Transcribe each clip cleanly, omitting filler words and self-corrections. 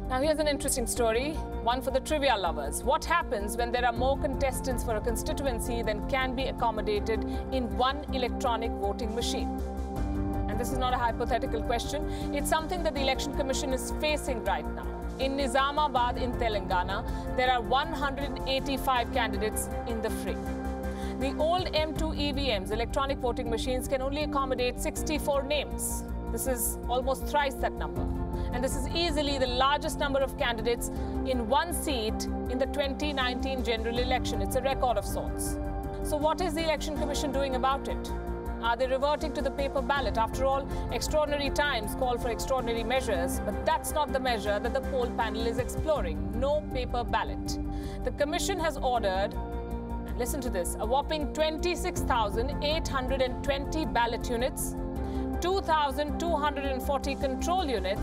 Now here's an interesting story, one for the trivia lovers. What happens when there are more contestants for a constituency than can be accommodated in one electronic voting machine? And this is not a hypothetical question. It's something that the Election Commission is facing right now. In Nizamabad in Telangana, there are 185 candidates in the fray. The old M2 EVMs, electronic voting machines, can only accommodate 64 names. This is almost thrice that number. And this is easily the largest number of candidates in one seat in the 2019 general election. It's a record of sorts. So what is the Election Commission doing about it? Are they reverting to the paper ballot? After all, extraordinary times call for extraordinary measures, but that's not the measure that the poll panel is exploring. No paper ballot. The Commission has ordered, listen to this, a whopping 26,820 ballot units, 2,240 control units,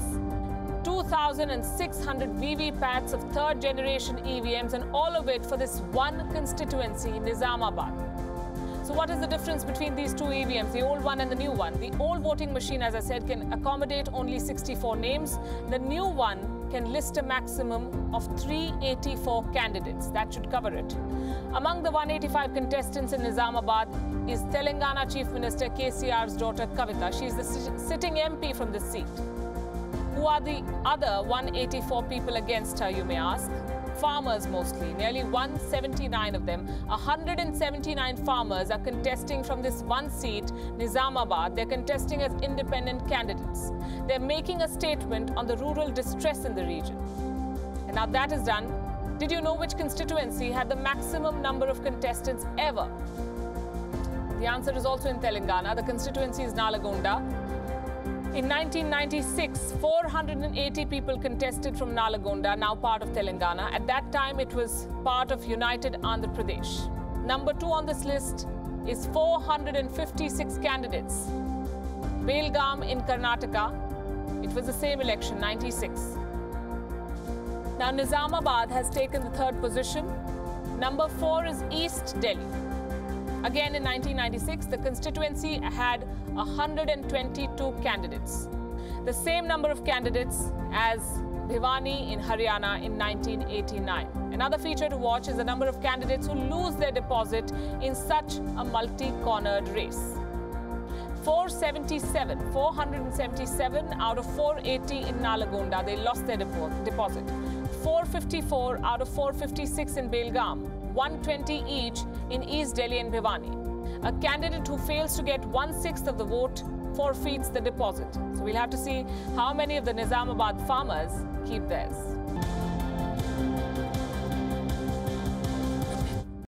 2,600 VVPATs of third-generation EVMs, and all of it for this one constituency, Nizamabad. So what is the difference between these two EVMs, the old one and the new one? The old voting machine, as I said, can accommodate only 64 names. The new one can list a maximum of 384 candidates. That should cover it. Among the 185 contestants in Nizamabad is Telangana Chief Minister KCR's daughter Kavita. She's the sitting MP from this seat. Who are the other 184 people against her, you may ask? Farmers mostly, nearly 179 of them. 179 farmers are contesting from this one seat, Nizamabad. They're contesting as independent candidates. They're making a statement on the rural distress in the region. And now that is done, did you know which constituency had the maximum number of contestants ever? The answer is also in Telangana. The constituency is Nalgonda. In 1996, 480 people contested from Nalgonda, now part of Telangana. At that time, it was part of United Andhra Pradesh. Number 2 on this list is 456 candidates. Belgaum in Karnataka, it was the same election, 96. Now, Nizamabad has taken the 3rd position. Number 4 is East Delhi. Again, in 1996, the constituency had 122 candidates. The same number of candidates as Bhiwani in Haryana in 1989. Another feature to watch is the number of candidates who lose their deposit in such a multi-cornered race. 477 out of 480 in Nalgonda, they lost their deposit. 454 out of 456 in Belgaum. 120 each in East Delhi and Bhiwani. A candidate who fails to get 1/6 of the vote forfeits the deposit. So we'll have to see how many of the Nizamabad farmers keep theirs.